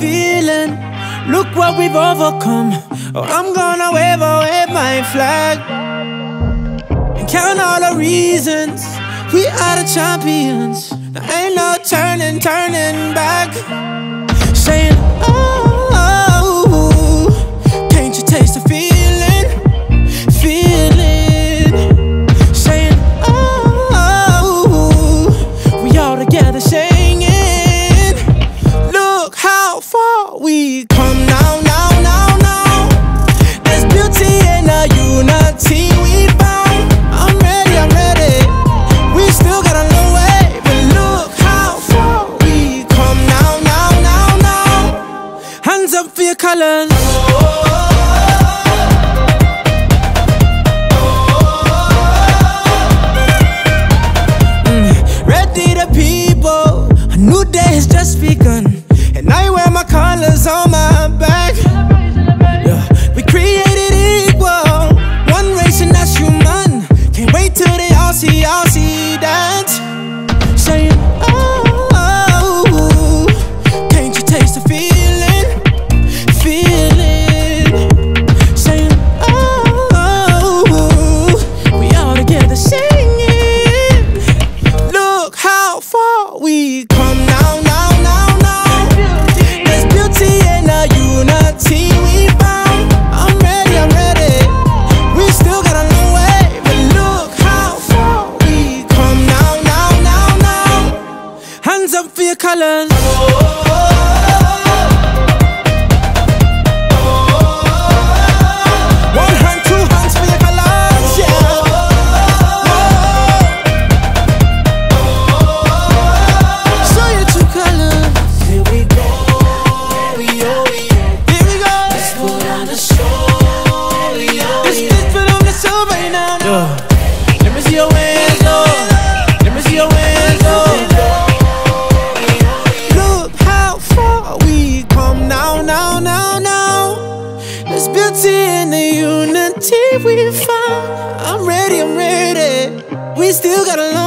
feeling. Look what we've overcome. Oh, I'm gonna wave my flag and count all the reasons we are the champions. There ain't no turning back. Saying, oh, can't you taste the feeling? Saying, oh, we all together singing. Look how far we come now. There's beauty in the unity we found. I'm ready. We still got a long way, but look how far we come now. Hands up for your colors. Ready the people, a new day has just begun, and I wear my colors on my back. Yeah. We created equal, one race and that's human. Can't wait till they all see that. Saying, oh, can't you taste the feeling? Saying, oh, we all together singing. Look how far we come now. There's beauty in the unity we found. I'm ready. We still got a long way, but look how far we come now. Hands up for your colors. One hand, two hands for your colors, yeah. Show your true colors. Here we go, Here we go. let's put on the show, Let's put on the show right now. Let me see your hands, Let me see your hands, Look how far we come now. There's beauty in the unity we found. I'm ready. We still got a long